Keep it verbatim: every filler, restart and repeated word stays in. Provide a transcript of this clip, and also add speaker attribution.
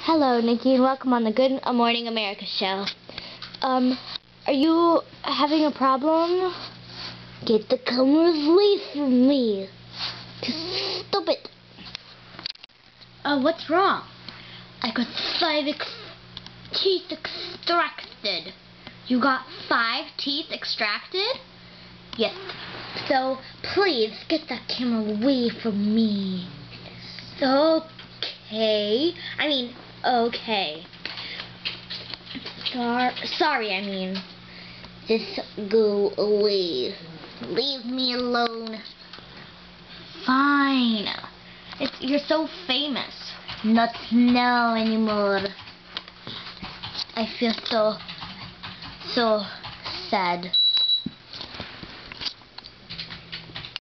Speaker 1: Hello, Nikki, and welcome on the Good Morning America show. Um, are you having a problem? Get the cameras away from me. Stop it.
Speaker 2: Oh, what's wrong? I got five ex teeth extracted. You got five teeth extracted?
Speaker 1: Yes. So, please, get that camera away from me. Okay. I mean, okay. Sor sorry, I mean. Just go away. Leave me alone.
Speaker 2: Fine. It's, you're so famous.
Speaker 1: Not now anymore. I feel so, so sad.